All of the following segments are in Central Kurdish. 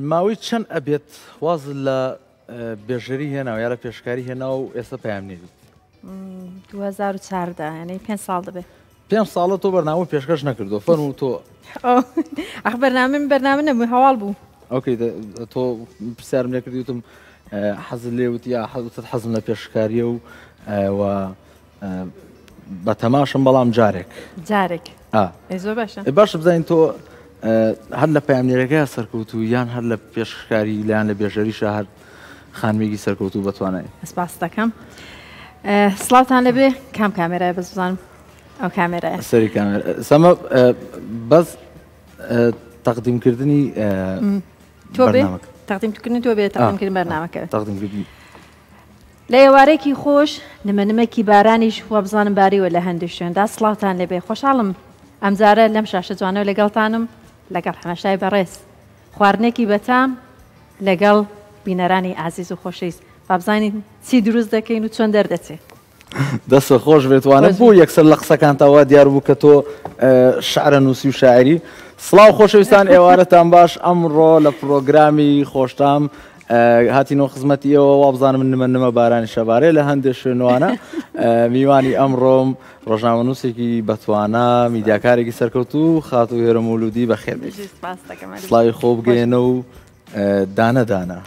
ماوەی چەند ئەبێت واز لە بێژەری هێناوە یا لە پێشکاری هێنا و ئێستا پامێنیت 2014 ینی 5 ساڵ دەبێت 5 ساڵە تۆ بەرنامە پێشکەش نەکردو فەرم و تۆ ئەخ بەرنامە نەبوو هەواڵ بوو ئۆکەی تۆ پرسیارم لێ کردی وتم حەزت لێ وتی یا حەزت حەزم لە پێشکاریە و بە تەماشم بەڵام جارێک زۆر باشە باش بزانین تۆ هەر لە پامێنەرەکەی سەرکەوتو یان هەر لە پێشکاری لایەن لە بێژەریشە هەر خانمێکی سەرکەوتو بەتوانای سپاس دەکەم سڵاوتان لەبێ کام کامێرای بەس بزانم ئەو کامێرایە سەری کامێرا سەمە بەس تەقدیمکردنی تۆ بێ تەقدیمکردنی تۆ بێ تەقدیمکردن بەرنامەکە تەقدیمکردنی لە ئێوارێکی خۆش نمەنمەکی بارانیش وە بزانم باریوە لە هەندێک شوێندا سڵاوتان لەبێ خۆشحاڵم ئەمجارە لەم شاشە جوانەوە لەگەڵتانم لەگەڵ هەمەشای بەڕێز خواردنێکی بەتام لەگەڵ بینەرانی ئازیز و خۆشەویست بابزانین چی دروست دەکەین و چۆن دەردەچێت دەستە خۆش بێتوانە بوو یەکسەر لە قسەکانتەوە دیار بوو کە تۆ شعرە نووسی و شاعری سڵاو خۆشەویستان ئێوارەتان باش ئەمڕۆ لە پرۆگرامی خۆشتام هاتینەوە خزمەتیەوە وا بزانم نمە بارانی شەبارەی لە هەندێک شوێنوانە میوانی ئەمڕۆم ڕۆژنامە نووسێکی بەتوانە میدیاکارێکی سەرکەوتوو خاتو هێرە مولودی بەخێر بێت سڵاوی خۆ بگەێنە و دانە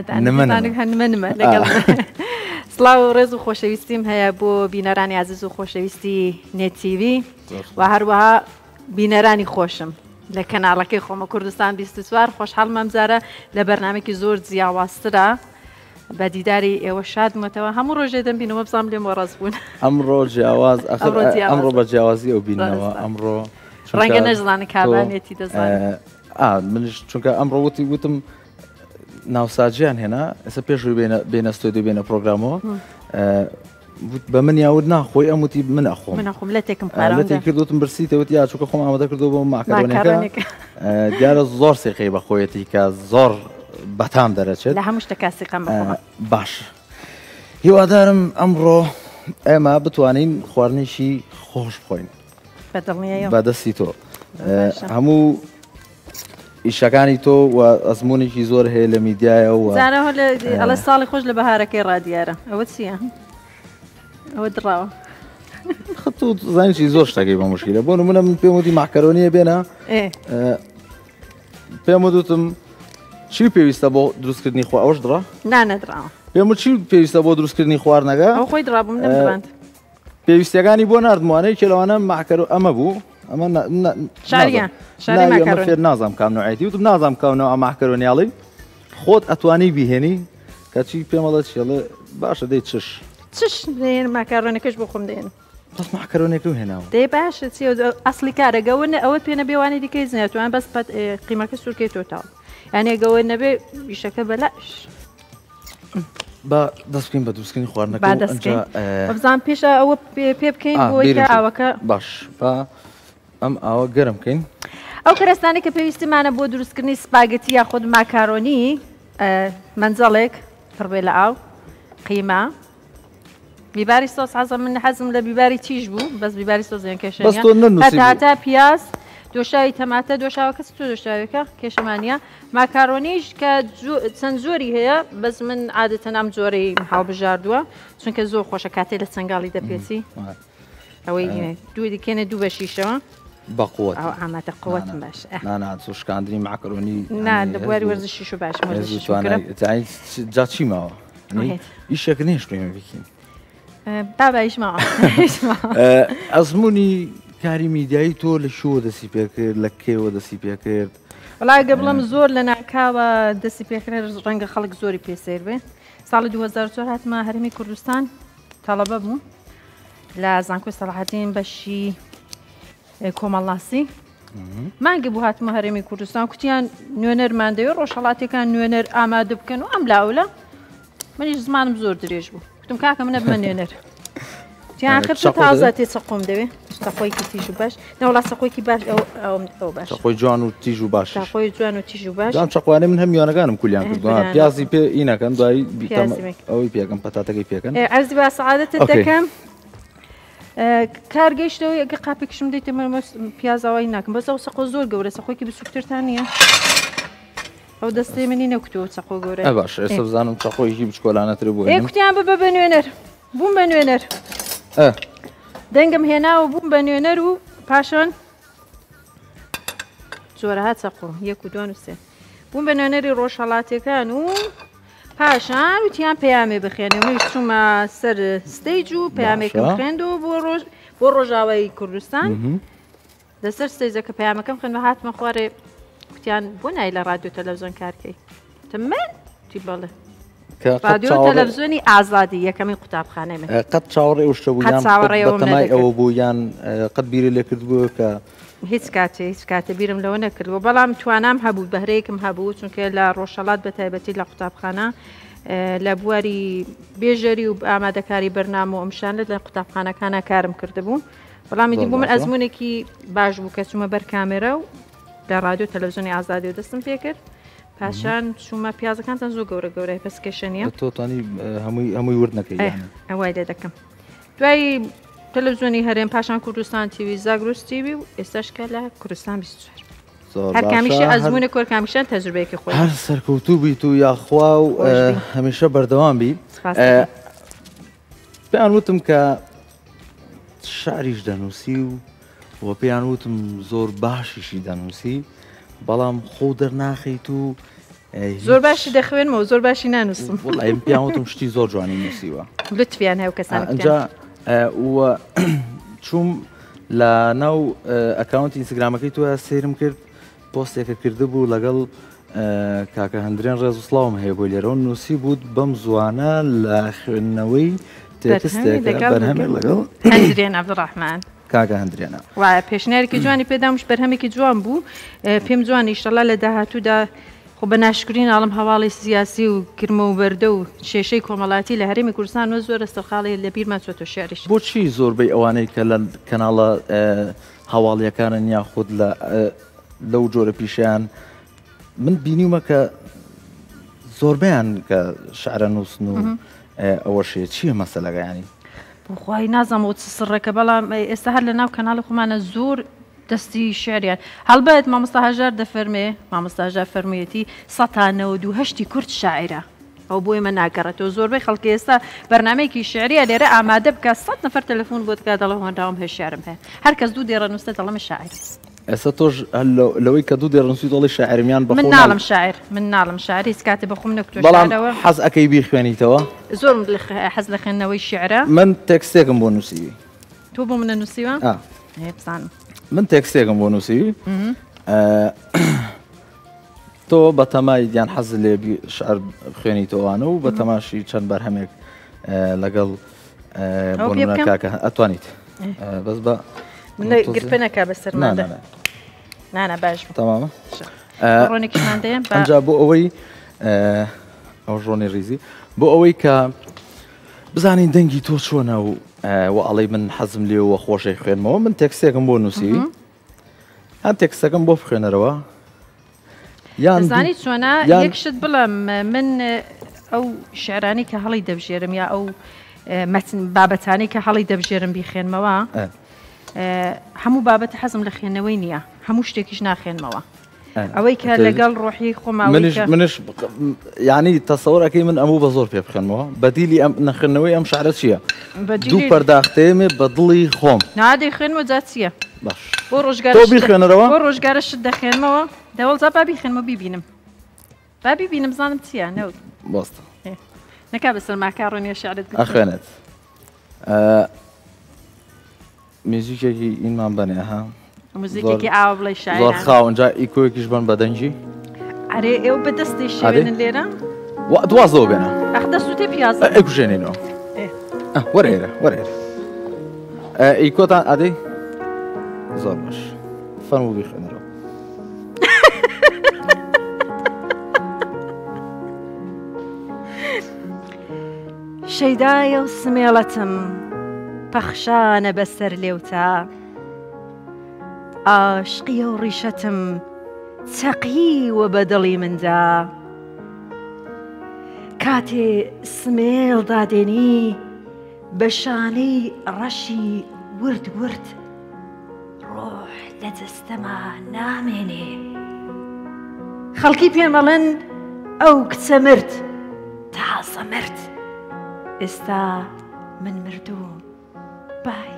نمە لەگەڵ سڵاو ڕێز و خۆشەویستیم هەیە بۆ بینەرانی عزیز و خۆشەویستی نێتیڤی و هەروەها بینەرانی خۆشم لە کەناڵەکەی خۆمە کوردستان 24 خۆشحاڵ مەمزارە لە بەرنامێکی زۆر جیاوازترە بە دیداری ئێوە شادمەتەوە هەموو ڕۆژێ دەمبینەوە بزانم لێم وەڕاست بوون ئەمڕۆ جیاواز ئەمڕۆ بە جیاوازی ئەو بینەوە ئەمڕۆ ڕەنگە نەژزانە کابانێتی دەزانێت منش چونکە ئەمڕۆ وتم ناوساجیان هێنا ئێستا پێشوی بێنە ستۆدیۆ بێنە پرۆگرامەوە بە من یاود ناخۆی ئەموتی من ئەخۆم لە تێکم کردوتم برسیتەوت یا چووکە خۆم ئامادە کردو بۆ ماکارۆنەکە دیارە زۆر سێقەی بەخۆیەتی کە زۆر بەتام دەرەچێت لە هەموو شتە کاسیقەم باش هیوادارم ئەمڕۆ ئێمە بتوانین خواردنێکی خۆش بخۆین بەدەستی تۆ هەموو ئیشەکانی تۆ و ئەزمونێکی زۆر هەیە لە میدیایە و ئەڵە ساڵی خۆش لە بەهارەکەی ڕادیارە ئەوە چییە؟ ئەوە دڕاوە خەتو زانیی زۆر شتەکەی بە مشکلە بۆ نمونە من پێم وتی ماکەرۆنیە بێنە پێم وتم چی پێویستە بۆ دروستکردنی خوا ئەوش دڕا؟ نانەدراوە پێم چی پێویستە بۆ دروستکردنی خواردنەکە؟ ئەو خۆی دڕابووم نەمدڕاند پێویستیەکانی بۆ نردموانەیە کێلەوانە ماکەرۆ ئەمە بوو ئەمە فێر نازام کام نوعیتی وتم نازام کاونەوە ماکەرۆنیاڵی خۆت ئەتوانی بیهێنی کەچی پێمەڵە چێڵە باشە دەی چش دێن ماکارۆنەکەش بۆ خۆم دێن بەس ماکەرۆنێک و هێناوە دێ باشە چی ئەسلی کارەگەونە ئەوە پێنە بێوانی دیکەی زنێتوان بەس قیمەکە سوورکەی تۆتاڵ یانێ گەوە نەبێ ئیشەکە بەلاش بە دەستکەین بە دروستکردنی خواردنەکە بزان پێشە ئەوە پێ بکەین بۆی ئاوەکە باش بە ئەم ئاوە گەرم بکەین ئەو کەرەستانی کە پێویستیمانە بۆ دروستکردنی سپاگەتی یا خۆ ماکارۆنی منجەڵێک پڕبێ لە ئاو قیمە بیباری سۆس من حەزم لە بیباری تیژ بوو بەس بیباری سۆزیان کێشەیان هەتا پیاز دۆشاوی تەماتە دۆشاوە کەس تۆ دۆشاوێکە کێشەمانە ماکارۆنیش کە چەند زۆری هەیە بەس من عادەتەن ئەم جۆرەی هەڵبژاردووە چونکە زۆر خۆشە کاتێ لە چنگاڵی دەپێچی ئەوەی دوی دیکەنە دوو بە شیشەوە بەقوت ئامادە قوتم باش شکاندنی ماکەرۆنی نا لە بواری وەرزشیش و باش جا چی ماوە ئیشێک نێشتوێمە بکەین بابایش ماوە ئەزمموی کاری میدیایی تۆ لە شۆ دەسی پێکرد لە کێوە دەسی پێکرد وڵای گە بڵم زۆر لە ناکاوە دەسی پێکرێت ڕەنگە خەڵک زۆری پێسێر بێ ساڵی 2004 هاتمە هەرمی کوردستان تەڵەبە بوو لە زانکۆی سەلاحەدین بەشی کۆمەڵاسی مانگە بوو هاتمە هەرێمی کوردستان کوتیان نوێنەرمان دەوێت ڕۆژهەڵاتەکان نوێنەر ئامادە بکەن و ئەم لاولە منیش زمانم زۆر درێژ بوو وتم کاکە منە بمە نوێنەر تیانخر تازە تێچەقۆم دەوێت سەخۆیکی تیژ و باش نەوەڵا سەخۆیکی باش ئەو باش خۆی جوان و تیژ و باش خۆی جوان و تیژ و باش جام چەقوانێ من هەم میوانەکانم کولیان کردووە پیازی پێ ئینەکەم دوایی ئەوەی پێکەم پەتاتەکەی پێکەن ئەرزی با سەعادەتت دەکەم کارگەیشتەوەی ئەگە قاپێکشم دەیتە پیازەوەی ناکەم بەس ئەو سەقۆ زۆر گەورە سەخۆیکی بسووترتان نییە ئەو دەستی منی نەکوتەوە چەقۆ گەورە باش ئێستا بزانم چەقۆیەکی بچکۆلانەتر بوو کوتیان ببە بە نوێنەر بووم بە نوێنەر دەنگم هێناوە بووم بە نوێنەر و پاشان جۆرەها چەقۆ 1 و 2 و 3 بووم بە نوێنەری ڕۆژهەڵاتیەکان و پاشان وتیان پەیامێ بخێنێ منیش چوومە سەر ستەیج و پەیامێکم خوێندەوە بۆ ڕۆژاوای کوردستان لەسەر ستەیجەکە پەیامەکەم خوێندوە هاتمە خوارێ کوتیان بۆ نای لە ڕادیۆ تەلەڤیزیۆن کارکەی من تی بەڵێ رادیۆ تەلەڤیزیۆنی ئازادی یەکەمین قوتابخانەی من قەت چاوەڕێ ئەوشتە بوو بەتەمای ئەوە بوو یان قەت بیری لێ کردبووە کە هیچ کاتێ بیرم لەوە نەکردووە بەڵام توانام هەبوو بەهرەیەکم هەبوو چونکە لە ڕۆژهەڵات بە تایبەتی لە قوتابخانە لە بواری بێژەری و ئامادەکاری بەرنامە و ئەمشانە لە قوتابخانەکانە کارم کردبوو بەڵامی دیبوو من ئەزمونێکی باش بوو کە چوومە بەر کامێرە و لە رادیۆ تەلەڤیزیۆنی ئازادی و دەستم پێ کرد پاشان چوومە پیازەکانتان زۆر گەورە گەورەی پسکێشە نیە تۆتانی هەمووی ورد نەکەی ئەوای لێ دەکەم دوایی تەلەڤیزیۆنی هەرێم پاشان کوردستان تیوی زاگرۆس تیوی و ئێستاشکە لە کوردستان 24 هەر کامیشی ئەزمونە کۆر کامیشان تەجروبەیەکی خۆی هەر سەرکەوتوو بیت و یاخوا و هەمیشە بەردەوام بی پێیان وتم کە شعریش دەنووسی و پێیان وتم زۆر باشیشی دەنووسی بەڵام خۆ دەرناخیت و زۆر باشی دەخوێنمەوە زۆر باشی نانووسم وڵی پێیان وتم شتی زۆر جوانی نووسیوە لوتفیان هەیە کەسان چووم لە ناو ئەکاونتی ئینستاگرامەکەی تۆ سێرم کرد پۆستێکە کردبوو لەگەڵ کاکە هەندرێن ڕێز و سڵاوم هەیە بۆ لێرەوە نووسی بوو بەم زوانە لە خوێندنەوەی تێکستێکە بەرهەمێک لەگەڵ هەندرێن عەبدوڕەحمان کاکە هەندرێنە وایە پێشنیارێکی جوانی پێدامش بەرهەمێکی جوان بوو پێم جوانی ئیشەڵا لە داهاتوودا خۆ بە ناشکرین ئاڵم هەواڵی سیاسی و گرمە و بەردە و کێشەی کۆمەڵاتی لە هەرێمی کوردستان وە زۆر ئەستەخاڵی لە بیرمان چۆتە شێعریش بۆچی زۆربەی ئەوانەی کە لە کەناڵە هەواڵیەکانن یاخود لەو جۆرە پیشیان من بینیومە کە زۆربیان کە شعرە نووسن و ئەوەشێ چییە مەسەلەکە ینی بخوای نازانەوە چ سڕەکە بەڵام ئێستا هەر لە ناو کەناڵی خۆمانە زۆر دەستی شعریان هەڵبەت مامۆستا هەژار دەفەرمێ مامۆستا هەژار فەرموویەتی 198 کورد شاعرە ئەو بۆی من ناگەڕێتەوە زۆربەی خەڵکی ئێستا بەرنمەیەکی شعریە لێرە ئامادە بکە 100 نەفەر تەلەفۆن بۆ دەکات دەڵێ هۆنداوم هێشارم هەیە هەر کەس دوو دێڕە نووسە دەڵێمە شاعر ئێستا تۆش لەوەی کە دوو دێڕنووسی دڵی شاعرمیان بە من ناڵم شاعر هیچ کاتێ بەخۆم نەکتۆشارەوە حەز ئەەکەی بیخوێنیتەوە زۆرم حەز لە خوێندنەوەی شعرە من تێکستێکم بۆ نووسیوی تۆ بۆ منە نووسیوە بزانم من تێکستێکم بۆ نووسیوی تۆ بە تەمای دیان حەز لێ شعر خوێنیتەوەوانە و بە تەماشی چەند بەرهەمێک لەگەڵ بۆ کاکە ئەتوانیت بەس بە گرپەنەکە بەسەرمانە نانە باش تەمامە ڕۆنێکیشمان دەیەم ئەنجا بۆ ئەوەی ئەو ژۆنی ریزی بۆ ئەوەی کە بزانین دەنگی تۆ چۆنە و ئەڵێ من حەزم لێەوە خۆشەی خوێنمەوە من تێکستێکم بۆ نووسیوی هەم تێکستەکەم بۆ بخوێنەرەوە یانزانی چۆنە یەکشت بڵم من ئەو شعرانی کە هەڵی دەبژێرم یا ئەو بابەتانی کە هەڵی دەبژێرم بیخێنمەوە هەموو بابەت حەزم لە خوێندنەوەی نییە هەموو شتێکیش ناخێنمەوە ئەوەی کە لەگەڵ ڕۆحی منش یعنی تەسەوڕەکەی من ئەموو بە زۆر پێ بخێنمەوە بەدیلی ئەم نەخێنەوەی ئەم شعرە چییە دوو پەرداختێمێ بە دڵی خۆم نادەی خوێنمەوە جا چییە باش بۆ بیخێنەرەوە بۆ ڕۆژگارە شت دەخێنمەوە دەوەڵجا با بیخێنمە بیبینم با بیبینم زانم چییە نەوت بەستە نەکا بەسەر ماکە ڕۆنیە شعرت ئەخوێنێت میوزیکێکی ئینمان بنێ ها موزیکێکی ئاوا بڵێ شاعر زۆر خاوەنجا ئیکۆیەکیش بن بە دەنجی ئەرێ ئێوە بەدەستی شوێنن لێرە دوازەوە بێنە ئەخدەسووتێ پیازە ئەکوژێنینەوە وەرێرە وەرێرە ئیکۆتان ئادەی زۆر باش فەرموو بیخوێنەرەوە شەیدایە و سمێڵەتم پەخشانە بەسەر لێوتا عاشقیە و ڕیشەتم چەقیوە بە دڵی مندا کاتێ سمێڵ دادێنی بە شانەی ڕەشی ورد ورد ڕۆح لە جەستەما نامێنێ خەڵکی پێمەڵێن ئەو کچە مرد تازە مرد ئێستا من مردووم بای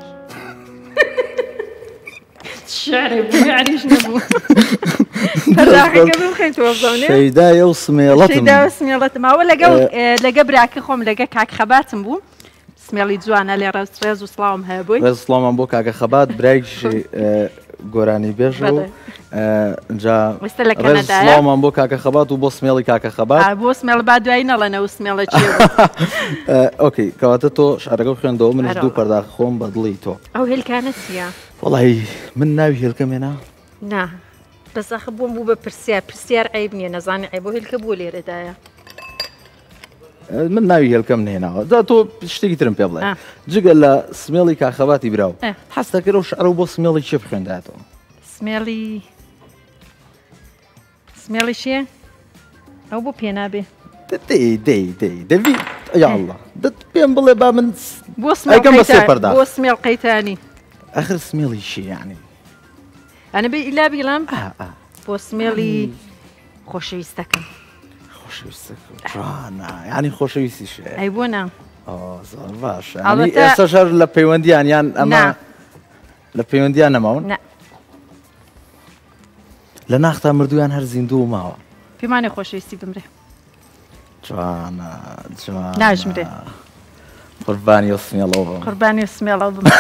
شعرێ بوو یاریش نەبوو پەرداخەکە بخەیتەوە بزانێ شەیدایە و سمێڵەتم شەیدا و سمێڵەتمەوە لەگە براکە خۆم لەگە کاک خەباتم بوو سمێڵی جوانە لێ ڕێز و سڵاوم هەیە بووی ڕێز سڵامان بۆ کاکە خەبات برایکی گۆرانی بێژ و ڕێز سڵاومان بۆ کاکە خەبات و بۆ سمێڵی کاکە خەبات بۆ سمێڵ با دوایی نەڵێنەوە سمێڵە چێ ئۆکەی کەواتە تۆ شارەکە خوێندەوە منش دوو پەرداخ خۆم بە دڵی تۆ ئەو هێلکانە چییە؟ وەڵی من ناوی هێلکەمێنا؟ نا بەسەخە بووم بوو بە پرسیار عیب نییە نەزانانی عیب بۆ هێلکە بوو لێرەدایە من ناوی هێلکەم نهێناوە دا تۆ شتێکی ترم پێ بڵێ جگە لە سمێڵی کاخەباتی براو حەستەکەرە و شعرە و بۆ سمێڵی چێ بخوێندایەتەوە سمێڵی شێ؟ ئەو بۆ پێنابێ دەبی یاڵڵا پێم بڵێ با من بۆ سمێڵ قەیتانی ئەخر سمێڵی شێ یعنی ئەنە بێ ئیلا بیڵام بۆ سمێڵی خۆشەویستەکەم ینی خۆشەویستی شێ ئەی بۆ نا زۆر باشە ئێستا شەر لە پەیوەندیان یان ئەمە لە پەیوەندیان نەماون لە ناختا مردویان هەر زیندوو ماوە پێمانێ خۆشەویستی بمرێ جوانە ناژمرێ قوربانی سمێڵەوە قوربانی سمێڵەوە بم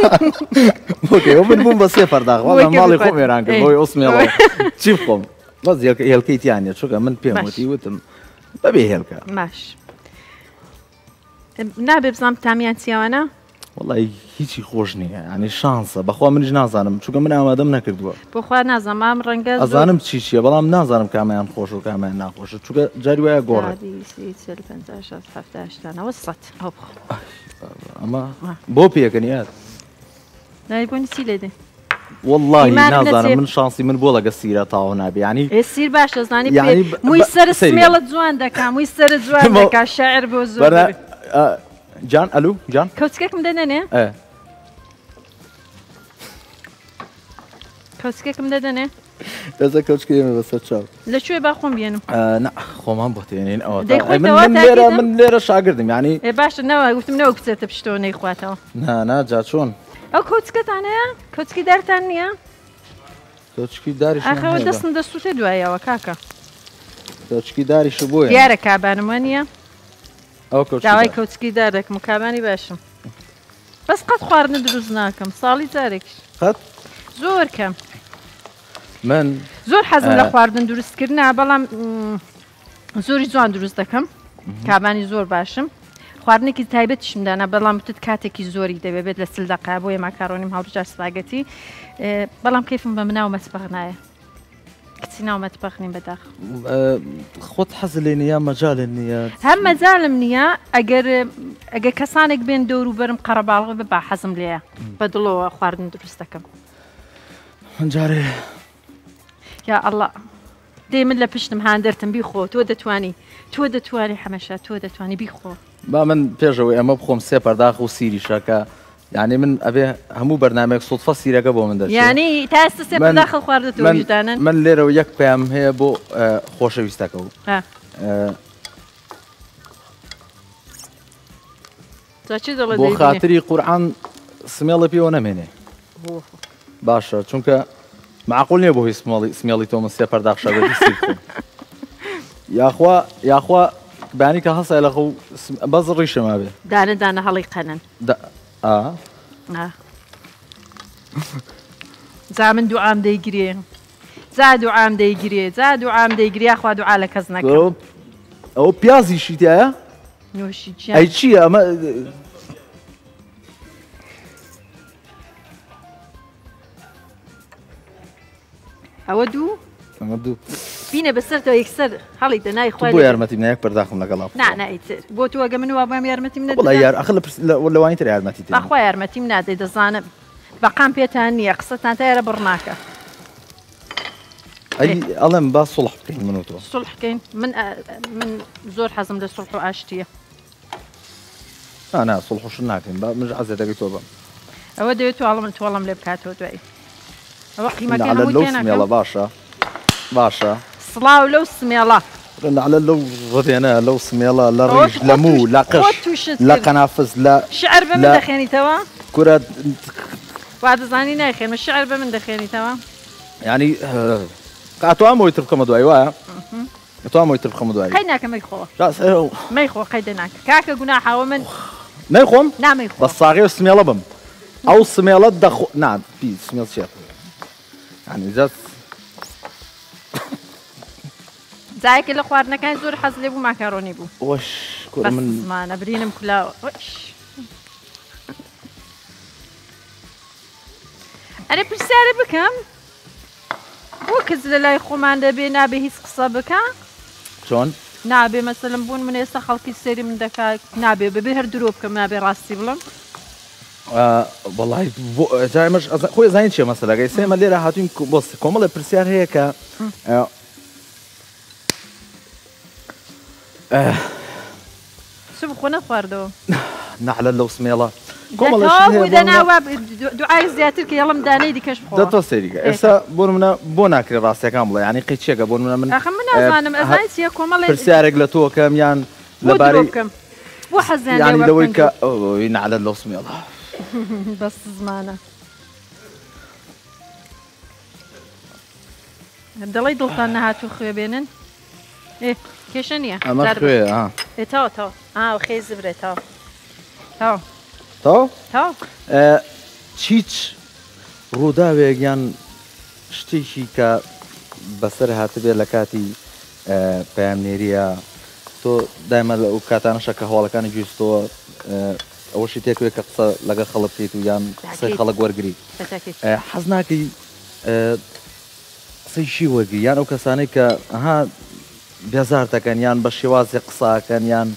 من بووم بە سێ پەرداخ ماڵی خۆم وێران کرد بۆی ئۆسمێڵەوە چی بخۆم بەس هێلکەیتیانە چووکە من پێم وتی وتم بەبێ هێلکە باش نابێ بزانام تامیان چیاوانە؟ وڵی هیچی خۆش نییە ینی شانسە بەخوا منیش نازانم چووکە من ئامادەم نەکردووە بۆ خوا نازانام ڕەنگە ئەزانم چی چیە بەڵام نازانم کامیان خۆش و کامیان ناخۆشە چووکە جاری وایە گۆڕێ ئەمە بۆ پێکەنیات نای بۆنی چی لێدێ والله نازانم من شانسی من بۆ لەگە سیرە تاوە نابێ ینی سیر باش دەزانی مووی سەر سمێڵە جوان دەکا مووی سەر جوان دەکا شاعر بۆ زۆر جان ئەلو جان کەوچکێکم دەدەنێ کەوچکێکم دەدەنێ دەزە کەوچکێمە بەسەر چاو لەکوێ با خۆم بێنم خۆمان بۆ تێنین ئەوە من لێرە شاگردم ینی باشە نەوە گوتم نەوە کچێتە پشتەوە نەیخواتەوە نا جا چۆن ئەو کەوچکەتانەیە کەوچکی دارتان نییە کەوچکی داریش ئەخەوە دەستم دەسووتێ دوایەوە کاکە کەوچکی داریش بۆیە دیارە کابانمە نییە ئەو داوای کەوچکی دار دەکەم و کابانی باشم بەس قەت خواردن دروست ناکەم ساڵی جارێکیش قەت زۆر کەم من زۆر حەزم لە خواردن دروستکردنا بەڵام زۆری جوان دروست دەکەم کابانی زۆر باشم خواردنێکی تایبەتیشم دانا بەڵام بتت کاتێکی زۆری دەبێت بێت لە سلدەقا بۆیە ماکارۆنیم هەڵبژار سپاگەتی بەڵام کەیفم بە مناو مەتبەخ نایە کچی ناو مەتبەخنیم بەداخ خۆت حەز لێ نییە مەجالێ نییە هەم مەجالم نییە ئەگەر کەسانێک بێن دەور و بەرم قەرەباڵغ بە حەزم لێیە بە دڵەوە خواردن دروست دەکەم جارێ یا ئەڵڵا دێ من لە پشتم هاندەرتم بیخۆ تۆ دەتوانی هەمەشە تۆ دەتوانی بیخۆ با من پێشەوەی ئەمە بخۆم سێ پەرداخ و سیری شەکە یعنی من ئەبێ هەموو بەرنامێک سوڵفە سیرەکە بۆ من دەچێت ینی تا ئێستا سێ پەرداخە خواردەتەوە ویژدانن من لێرەوە یەک پێیام هەیە بۆ خۆشەویستەکە و بۆ خاتری قورعان سمێڵە پێوە نەمێنێ باشە چونکە معقول نییە بۆ هی سمێڵی تۆ من سێ پەرداخ شەبێتی سیر بخۆم یاخوا بانی کە هەسای لەخە و بەز ڕیشەما بێ دانە هەڵی قەنن زا من دوعام دەیگرێ زا دوعام دەیگرێ یاخوا دوعا لە کەس نەکەم ئەوە پیازیشی تایە؟ نوۆشی ئەی چییە ئەمە ئەوە دوو بینە بەسەرەوە یەکسەر هەڵی دەنای خۆی بۆ یارمەتی نایەک پەرداخم لەگەڵا نایتر بۆ تۆ ئەگە من وابام یارمەتیم نەدە لەوانی تر یارمەتی بەخوا یارمەتیم نادەی دەزانم بەقام پێتان نییە قسەتان تا یارە بڕناکە ئەڵێم با سوڵح بکەین من و تۆ سوڵحکەین من زۆر حەزم لە سوڵح و ئاشتیە نا سوڵحش ناکەین من حەزێ دەگەی تۆ بم ئەوە دەوێت تۆڵم لێ بکاتەوە دوایی ئەوە قیمەکە لەو سمێڵە باشە سڵاو لەو سمێڵە على لو ڕێنە لەو سمێڵە لە ڕیژ لە مو لە قش لە قەنافس لە شعر بە من دەخێنیتەوە کورە وا دەزانی ناخێنمە شعر بە من دەخێنیتەوە ینی ئاتوانەوەی تر بکەمە دوای وایە ئەتوانەوەی تر بخەمە دوای قەی ناکە مەیخۆ مەیخۆ قەی دەناکە کاکە گوناحاوە من نەیخۆم نامەیخۆ بە ساغێ و سمێڵە بم ئەو سمێڵە دەخۆ نا پی سمێڵ چێت ینی جەست جایەکە لە خواردنەکان زۆر حەز لێ بوو ماکارۆنی بوو وەش کورە من زمانە برینم کولاوە ئەرێ پرسیارە بکەم بۆ کەس لە لای خۆمان دەبێ نابێ هیچ قسە بکە چۆن نابێ مەسەلەن بوون من ئێستا خەڵکی سێری من دەکات نابێ بەبێ هەر درۆ بکەم نابێ ڕاستی بڵم وڵی جایمەش خۆی زانین چێ مەسەلەکەی سێمە لێرە هاتوین بۆ کۆمەڵی پرسیار هەیە کە چ بخۆ نەخواردەوە نەحلە لەو سمێڵە دەناوە دوعای زیاتر کە هەڵم دانەی دیکەش بخۆ دەتۆ سێریکە ئێستا بۆ منە بۆ ناکرێت ڕاستیەکان بڵێ ینی قەیچێکە بۆ منە من ئەخە من نازانم ئەزای چیە کۆمەڵی پرسیارێک لە تۆ کەمیان لەبارەی بکەم بۆ حەزیان ینی لەوەی کە نەحلە لەو سمێڵە بەس زمانە دەڵی دڵتان نەهاتوو خوێبێنن کێشە نییە ئەمە خوێ تاوە تاوە خێز برێتەوە تاوە تاو تاو هیچ ڕووداوێک یان شتێکی کە بەسەر هاتبێت لە کاتی پەیامنێریە تۆ دایمە لە ئەو کاتانەشە کە هەواڵەکانی گوێستەوە ئەوەشی تێکوێت کە قسە لەگەڵ خەڵک بکەیت و یان قسەی خەڵک وەرگری حەز ناکەی قسەی شی وەرگری یان ئەو کەسانەی کە ئەها بێزار دەکەن یان بە شێوازی قساکەن یان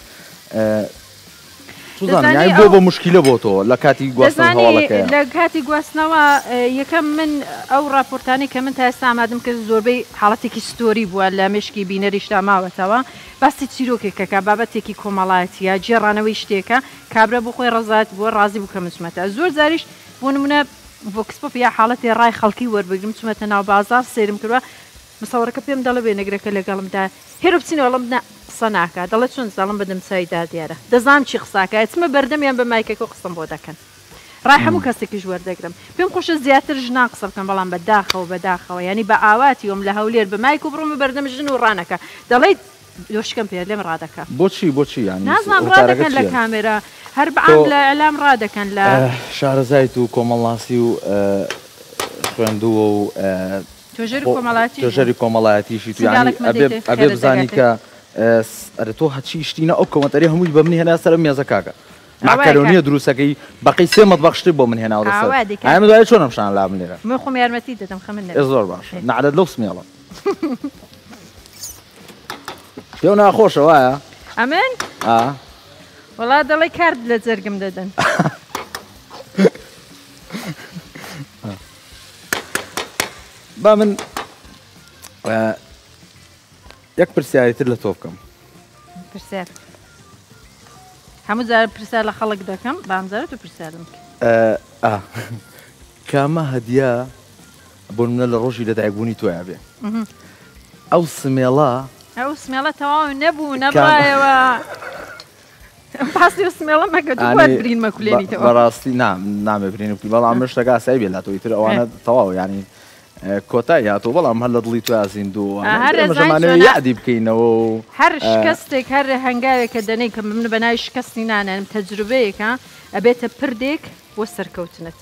یانی بۆ بۆ مشکلە بۆ تۆ لە کاتی گواستن هەواڵەکەیە لە کاتی گواستنەوە یەکەم من ئەو راپۆرتانی کە من تا ئێستا ئامادەم کرد زۆربەی حاڵەتێکی ستۆری بووە لە مشکی بینەریشتا ماوەتەوە باسی چیرۆکێکەکە بابەتێکی کۆمەڵایەتیە جێڕانەوەی شتێکە کابرا بۆ خۆی ڕزات بووە ڕازی بوو کە مسمەتە زۆر جاریش بۆ نمونە ڤۆکسپۆپ یا حاڵەتی ڕای خەڵکی وەربگرم چمەتە ناو بازار سێرم کردووە مساوەڕەکە پێم دەڵێ بێنەگرەکە لەگەڵمدا هێرە بچینەوەڵم قسە ناکات دەڵێ چۆن زاڵم بەدەم چایدا دیارە دەزانم چی قساکە چمە بەردەمیان بە مایکەکە قسم بۆ دەکەن ڕای هەموو کەسێکیش وەردەگرم پێم خۆشە زیاتر ژنا قسە بکەم بەڵام بەداخەوە ینی بە ئاواتی وم لە هەولێر بە مایک و بڕۆمە بەردەم ژن و ڕانەکە دەڵێیت دۆشکم پێ لێم ڕادەکە بۆچی ینی نازانام ڕادەکەن لە کامێرا هەر بەعام لە ئەلام ڕادەکەن لە شارەزایت و کۆمەڵاسی و خوێندووە و تۆژەری کۆمەڵایەتیشی تو ئەبێ بزانی کە ئەرە تۆ هەچی شتینە ئەو کۆمەتەری هەمووی بە منی هێنا سەر مێزەکەکە ماکارۆنیە دروستەکەی بەقی سێ مەطبەخشتی بۆ من هێناوە ئەمە دوای چۆن ئەم شان لام لێرە من خۆم یارمەتی دەدەم خەمن زۆر باشە نەعادەت لەو سمێڵە پێو ناخۆشە وایە ئەمن وڵا دەڵێ کارد لە جەرگم دەدەن با من یەک پرسیاری تر لە تۆ بکەم پرسیار هەموو جار پرسیار لە خەڵک دەکەم بامزارێت و پرسیارم کامە هەدیە بۆ منە لە ڕۆژی لەدایکبوونی تۆیە بێ ئەو سمێڵە تەواو نەبوو نەبڕایەوە پاسی سمێڵە مەگە دووات برین مەکولێنیتەوە بەڕاستی نامێ برین بەڵام من شتەکە ئاسایی بێ لاتۆی تر ئەوانە تەواو ینی کۆتای هاتۆ بەڵام هەر لە دڵی تو ئازیندووە یادی بکەینەوە و هەر شکستێک هەر هەنگاوێکە دەنەی کە من بەناوی شکستی نانێنم تەجروبەیەکە ئەبێتە پردێک بۆ سەرکەوتنت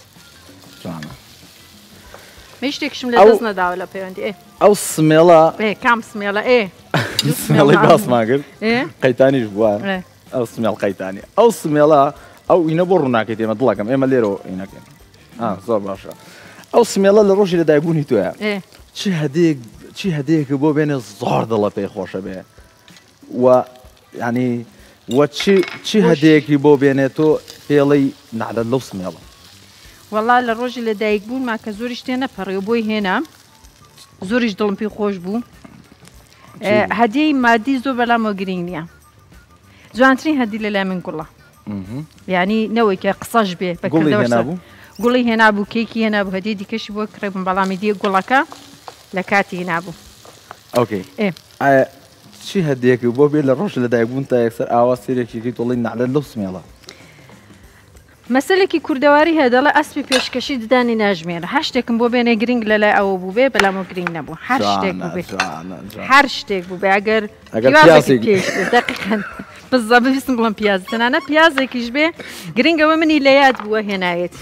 شتێکشم لە دەست نەداوە لە پەیوەندی ئەو سمێڵە کام سمێڵە سمێڵی باسمان کرد قەیتانیش بووە ئەو سمێڵ قەیتانی ئەو سمێڵە ئەو ئینە بۆ ڕووناکەیت ئێمە دڵەکەم ئێمە لێرەوە ئینەکەین زۆر باشە ئەو سمێڵە لە ڕۆژی لەدایکبوونی تۆیە چی هەدەیەکە بۆ بێنێ زۆر دڵە پێی خۆشە بێ و ینی وە چی هەدەیەکی بۆ بێنێت تۆ پێڵەی نەعادەت لەو سمێڵە وەڵا لە ڕۆژی لەدایکبوون ماکە زۆریش تێ نەپەڕێ بۆی هێنا زۆریش دڵم پێی خۆش بوو هەدیەی مادی زۆر بەلامەوە گرنگ نییە جوانترین هەدی لەلای من گوڵە یعنی نەوەی کە قسەش بێ گوڵی هێنابوو کێکی هێنابوو هەدیە دیکەشی بۆ کڕێبم بەڵامی دیە گوڵەکە لە کاتی هێنابوو ئۆکەی چی هەدیەکی بۆ بێت لە ڕۆژ لە دایکبوون تا یەکسەر ئاوا سێرێکیکەی تۆڵی نعلە لەو سمێڵە مەسلێکی کوردەواری هەیە دەڵێ ئەسپی پێشکەشی ددانی ناژمێنە هەر شتێکم بۆ بێنێ گرنگ لەلای ئەوە بوو بێ بەلامەوە گرنگ نەبوو هەر شتێک بوو بێ هەر شتێک بوو بێ ئەگەر دقیقەن بزە بویستم بڵم پیاز تەنانە پیازێکیش بێ گرنگەوە منی لە یاد بووە هێنایەتی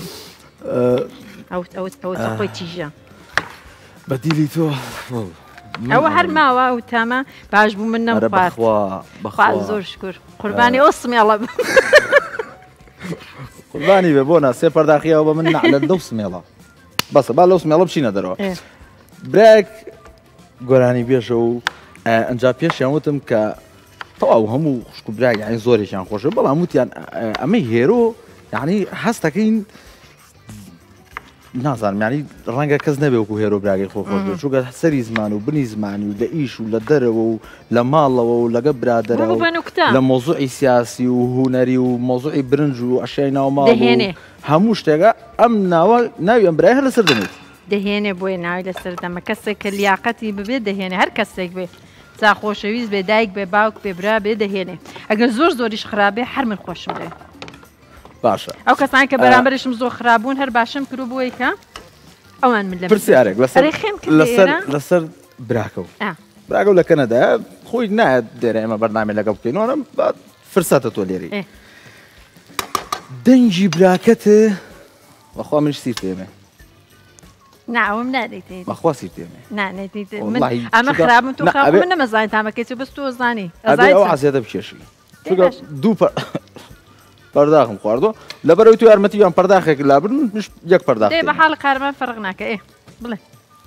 ئەوە خۆی تیژە بەدیلی تۆ ئەوە هەر ماوە ئەو تامە باش بوو من نەمخوات زۆر شکر قوربانی ئەو سمێڵە قوربانی بێ بۆ سێ پەرداخیەوە بە من نعلە لەو سمێڵە بەسە با لەو سمێڵە بچینە دەرەوە برایەک گۆرانی بێژە و ئەنجا پێشیان وتم کە تەواو هەموو خوشک و برای یعنی زۆرێکیان خۆشە بەڵام وتیان ئەمەی هێرۆ یعنی هەستەکەین نازانم ینی ڕەنگە کەس نەبێ وەکو هێرۆ براگەی خۆ خۆش بێت چووکە سەری زمان و بنی زمانی و لە ئیش و لە دەرەوە و لە ماڵەوە و لەگە برادەرەوە لە مۆزوعی سیاسی و هوەری و مۆزوعی برنج و ئەشیای ناو ماڵ هەموو شتێکە ئەم ناوە ناوی ئەم برای هەر لەسەر دەمێت دەهێنێ بۆی ناوی لەسەر دەمە کەسێک کە لیاقەتی ببێت دەهێنێ هەر کەسێک بێ جا خۆشەویست بێ دایک بێ باوک بێ برا بێ دەهێنێ ئەگەر زۆر زۆریش خراپێ هەر من خۆشم بێ باشە ئەو کەسان کە بەرامبەرشم زۆر خراپبوون هەر باشم کرد بۆی کە ئەوان من لە پرسیارێک لەسەر براکەوت براگە لە کەنەدا خۆی نایەت دێرە ئێمە بەرنامێ لەگە بکەینەوە فرسەتە تۆ لێری دەنگی براکەتە بەخوا منش سیر تێمێ ناوم نادەیت بەخوا سیر تێمێ نانێت ئەمە خراپم تو خراپ من نەمەزانین تامەکەی بەست تۆ زانی ئەو عزیێتە بکێشی دوو پەرداخم خواردۆ لەبەرەوەی تو یارمەتییان پەرداخێک لابن یەک پەرداخ بە حاڵ قارمان فەرق ناکە بڵێ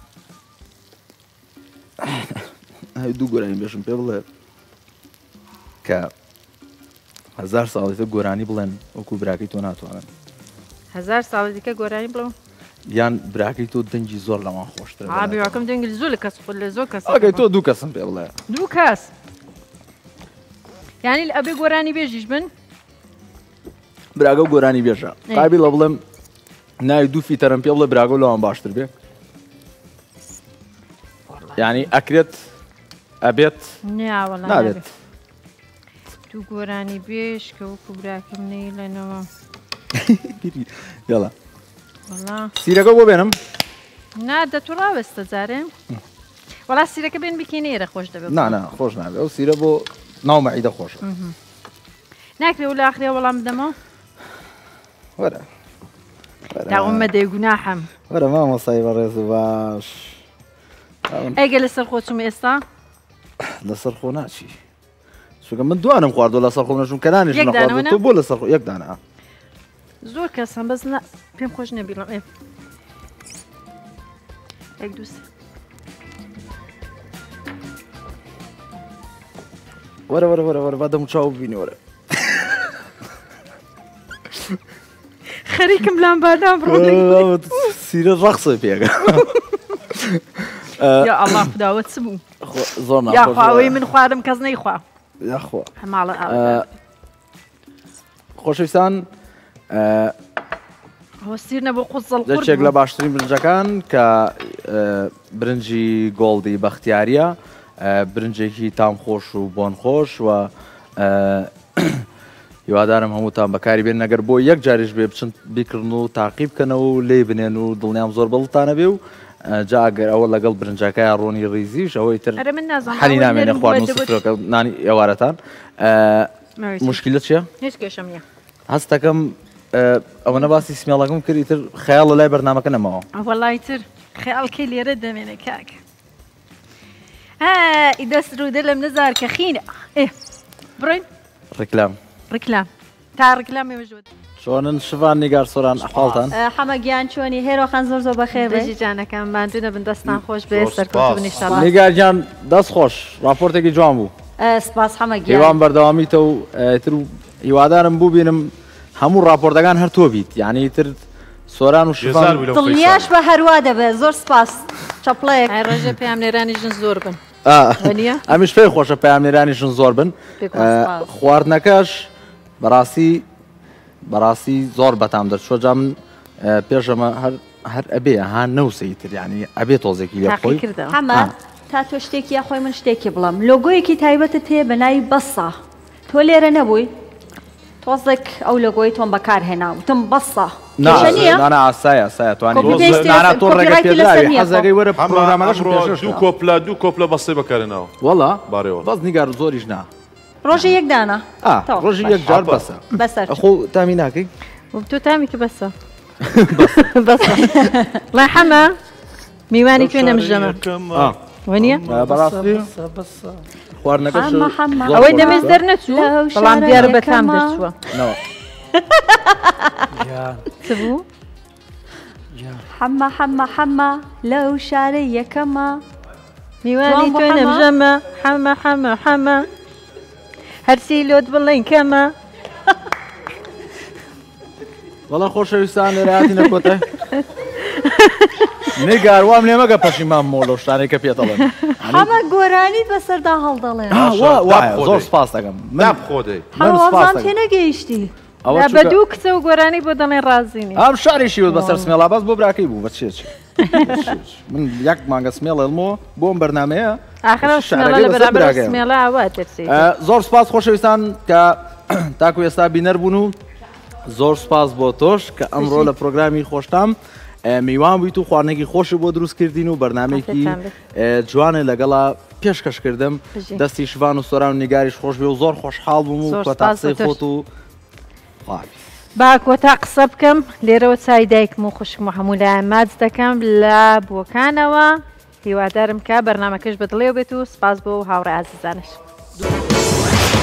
دوو گۆرانی بێشم پێ بڵێ کە 1000 ساڵێتە گۆرانی بڵێن وەکو براکەی تۆ ناتوانن 1000 ساڵی دیکە گۆرانی بڵێ یان براکەی تۆ دەنگی زۆر لەوان خۆشترە ئابیواکەم دەنگی زۆر لە کەس خۆ لە زۆر کەس ئەگەی تۆ دوو کەسم پێ بڵێ دوو کەس یعنی ئەبێ گۆرانی بێژیش بن براگە و گۆرانی بێژە قابی لە بڵێم ناوی دوو فیتەرم پێ بڵێ براگە و لەوان باشتر بێ یعنی ئەکرێت ئەبێت نابێت دوو گۆرانی بێش کە وەکو براکەم نەی لەنەوە یاڵا سیرەکە بۆ بێنم نا دەتوو ڕاوێستە جارێ وەڵا سیرەکە بێن بکەینێرە خۆش دەبێت نا خۆش نابێت ئەو سیرە بۆ ناو مەعیدە خۆشە ناکرێ و لە ئاخرێ وەڵام بدەمەوە وەرە داومە دەیگوناحەم وەرە مامۆستای بەڕێز و باش ئەگە لەسەر خۆچم ئێستا لەسەر خۆ ناچی چونکە من دوانم خواردۆ لەسەر خۆ نەچوون کەنانیش نەخواردۆ تۆ بۆ لەسەر خۆ یەکدانە زۆر کەسم بەس پێم خۆش نەبیڵم یەک دووس وەرە با دەم چاو ببینی وەرە خەریکم لام بادام سیرە ڕەخسە پێگە یا ئەڵڵا خودداوە چ بوو زۆر یاخواوەی من خواردم کەس نەیخوا یاخوا هەماڵە خۆشەویستان سیر نەبوو قوزڵ یەکێک لە باشترین برنجەکان کە برنجی گۆڵدی بەختیاریە برنجێکی تام خۆش و بۆن خۆش و هیوادارم هەمووتان بەکاری بێن نەگەر بۆ یەک جاریش بێ بچن بیکردن و تاقیب بکەنەوە و لێ بنێن و دڵنیام زۆر بەڵتانە بێ و جاگەر ئەوە لەگەڵ برنجەکەی ڕۆنی ڕیزیش ئەوەی تر حەلی نامێنێ خواردن و سفرەکە نانی ئێوارەتان مشکلە چییە؟ هیچ کێشەم نییە هەست دەکەم ئەوەنە باسی سمێڵەکەم کردی تر خەیاڵ لە لای بەرنامەکە نەماوە وەڵای تر خەیاڵکەی لێرە دەمێنێ کاکە دەست ڕوودە لەم نەزار کە خینە بڕۆین ڕیکلام تا ڕیکلامی وژوت چۆنن شوان نیگار سۆران ئەحواڵتان حەمەگیان چۆنی هێرۆخان زۆر بەخێر بێژی جانەکان باندونە بن دەستان خۆش بێ سەرکەوتو نیشتەڵ نیگارجان دەست خۆش راپۆرتێکی جوان بوو سپاس حەمەگیان هیوان بەردەوامیتە و تر هیوادارم بوو بینم هەموو راپۆرتەکان هەر تۆ بیت یعنی تر سۆران و شفان دڵنیاش بە هەروە دەبێت زۆر سپاس چەپڵەیەک ڕێژە پامنێرانیژن زۆر بن ئەمیش پێی خۆشە پامنێرانیشن زۆر بن خواردنەکەش بەڕاستی زۆر بەتام دەچۆ جا من پێشەمە هەر ئەبێ ها نەوسەی تر یعنی ئەبێ تۆزێکی لێ خۆی تا تۆ شتێکی یا خۆی من شتێکی بڵم لۆگۆیەکی تایبەتت هەیە بە ناوی بەسە تۆ لێرە نەبووی تۆزێک ئەو لۆگۆی تۆم بەکار هێنا وتم بەسە کێشە نییە ئاسایە تۆ ڕێگە پێدراوی حەزەکەی وەرە پرۆگرامەکەش دوو کۆپلە بەسەی بەکارێناوە وەڵا بارەوە بەس نیگار زۆریش نا ڕۆژی یەک دانا ڕۆژی یەک جار بەسە بەسەر خۆ تامی ناکەی تۆ تامیکە بەسە بەسە ڵای حەمە میوانی توێنە مژەمە وەنیە بەڕاستی خواردنەکەش ئەوەی دەمێز دەرنەچوو بەڵام دیارە بەتام دەرچووە چ بوو؟ حەمە حەمە حەمە لەو شارەی یەکەمە میوانی توێنە مژەمە حەمە حەمە حەمە هەرچی لۆت بڵێن کەمە وەڵا خۆشەویستان لێرهاتینە کۆتە نێگار وام لێ مەگە پەشیمان مۆڵە شتانەی کە پێدەڵێن حەمە گۆرانیت بەسەردا هەڵدەڵێن زۆر سپاس دەکەم خۆدەی هەڵوازان تێ نەگەیشتی بە دوو کچە و گۆرانی بۆ دەڵێن ڕازینی ئەم شاریشی وت بەسەر سمێڵا باس بۆ براکەی بوو بە چێچ من یەک مانگە سمێڵەمەوە بۆم بەرنمەیە ئاخرە لە بەرامبەر سمێڵە ئاوا ترسی زۆر سپاس خۆشەویستان کە تاکو ئێستا بینەر بوون و زۆر سپاس بۆ تۆش کە ئەمڕۆ لە پرۆگرامی خۆشتام میوان بوویت و خواردنێکی خۆشی بۆ دروستکردین و بەرنمێکی جوانێ لەگەڵا پێشکەشکردم دەستی شوان و سۆران و نیگاریش خۆش بێ و زۆر خۆشحاڵ بووم و کۆتاقسەی خۆت و با کۆتا قسە بکەم لێرەوە چای دایکم و خوشکم و هەموو لایەن ماچ دەکەم لە بۆکانەوە هیوادارم کە بەرنامەکەش بەدڵێ بێت و سپاس بۆ هاوڕێ ئازیزانش.